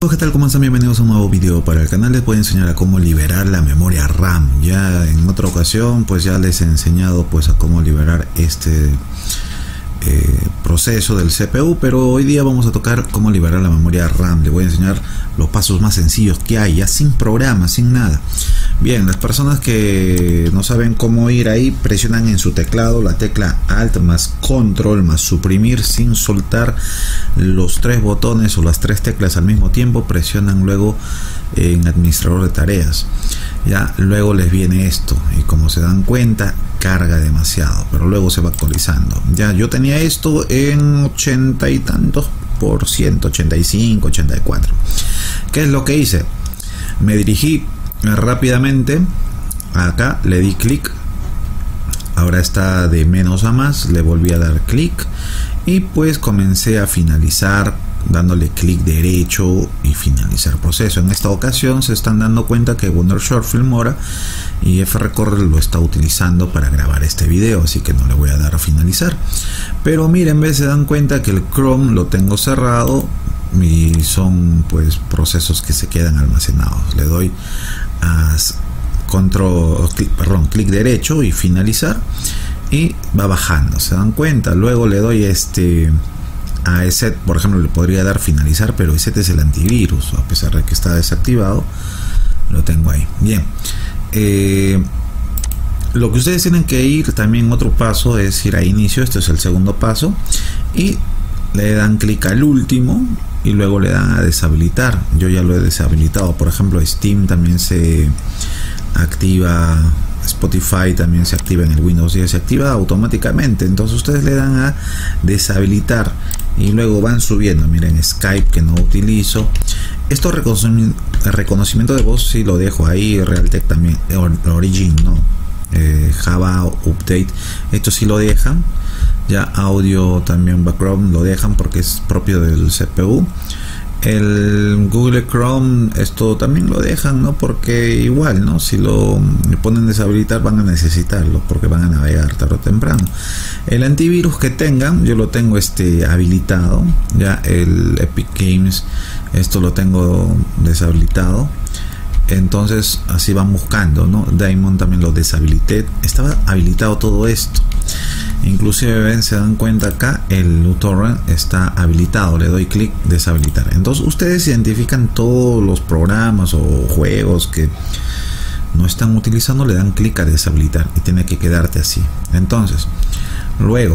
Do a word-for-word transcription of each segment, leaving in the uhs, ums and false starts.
¿Qué tal? ¿Cómo están? Bienvenidos a un nuevo video para el canal. Les voy a enseñar a cómo liberar la memoria RAM. Ya en otra ocasión pues ya les he enseñado pues a cómo liberar este eh, proceso del C P U, pero hoy día vamos a tocar cómo liberar la memoria RAM. Les voy a enseñar los pasos más sencillos que hay, ya sin programa, sin nada. Bien, las personas que no saben cómo ir ahí, presionan en su teclado la tecla Alt más Control más suprimir sin soltar los tres botones o las tres teclas al mismo tiempo. Presionan luego en administrador de tareas. Ya luego les viene esto y como se dan cuenta carga demasiado, pero luego se va actualizando. Ya yo tenía esto en ochenta y tantos por ciento, ochenta y cinco, ochenta y cuatro. ¿Qué es lo que hice? Me dirigí rápidamente acá, le di clic, ahora está de menos a más, le volví a dar clic y pues comencé a finalizar dándole clic derecho y finalizar proceso. En esta ocasión se están dando cuenta que Wondershare Filmora y F-Recorder lo está utilizando para grabar este video, así que no le voy a dar a finalizar. Pero miren, ven, se dan cuenta que el Chrome lo tengo cerrado y son pues procesos que se quedan almacenados. Le doy a control, clic, perdón, clic derecho y finalizar y va bajando, se dan cuenta. Luego le doy este a ESET, por ejemplo, le podría dar finalizar, pero ESET es el antivirus, a pesar de que está desactivado, lo tengo ahí. Bien, eh, lo que ustedes tienen que ir también, otro paso es ir a inicio, este es el segundo paso, y le dan clic al último y luego le dan a deshabilitar. Yo ya lo he deshabilitado. Por ejemplo, Steam también se activa, Spotify también se activa en el Windows diez, se activa automáticamente. Entonces ustedes le dan a deshabilitar y luego van subiendo. Miren, Skype, que no utilizo. Esto reconocimiento de voz sí lo dejo ahí. Realtek también, Origin no, eh, Java Update, esto sí lo dejan. Ya audio también, background lo dejan porque es propio del C P U. El Google Chrome, esto también lo dejan, ¿no? Porque igual, ¿no? Si lo ponen deshabilitar van a necesitarlo porque van a navegar tarde o temprano. El antivirus que tengan, yo lo tengo este habilitado. Ya el Epic Games, esto lo tengo deshabilitado. Entonces así van buscando, ¿no? Daemon también lo deshabilité. Estaba habilitado todo esto. Inclusive ven, se dan cuenta acá el uTorrent está habilitado, le doy clic deshabilitar. Entonces ustedes identifican todos los programas o juegos que no están utilizando, le dan clic a deshabilitar y tiene que quedarte así. Entonces luego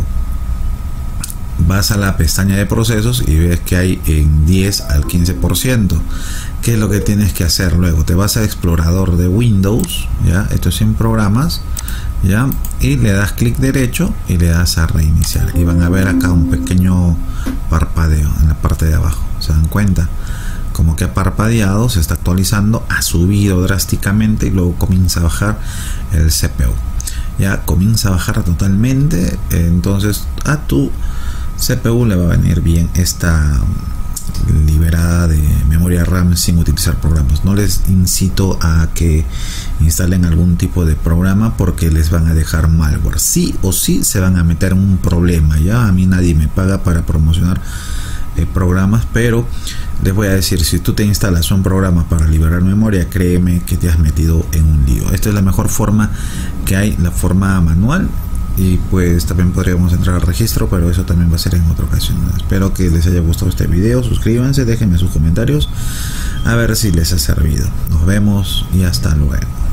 vas a la pestaña de procesos y ves que hay en diez al quince por ciento. ¿Qué es lo que tienes que hacer? Luego te vas a explorador de Windows, ya, esto es en programas, ya, y le das clic derecho y le das a reiniciar y van a ver acá un pequeño parpadeo en la parte de abajo. ¿Se dan cuenta? Como que ha parpadeado, se está actualizando, ha subido drásticamente y luego comienza a bajar el C P U. Ya comienza a bajar totalmente, entonces a tu C P U le va a venir bien esta liberada de memoria RAM sin utilizar programas. No les incito a que instalen algún tipo de programa porque les van a dejar malware. Sí o sí se van a meter en un problema. Ya a mí nadie me paga para promocionar eh, programas, pero les voy a decir, si tú te instalas un programa para liberar memoria, créeme que te has metido en un lío. Esta es la mejor forma que hay, la forma manual. Y pues también podríamos entrar al registro, pero eso también va a ser en otra ocasión. Espero que les haya gustado este video, suscríbanse, déjenme sus comentarios a ver si les ha servido. Nos vemos y hasta luego.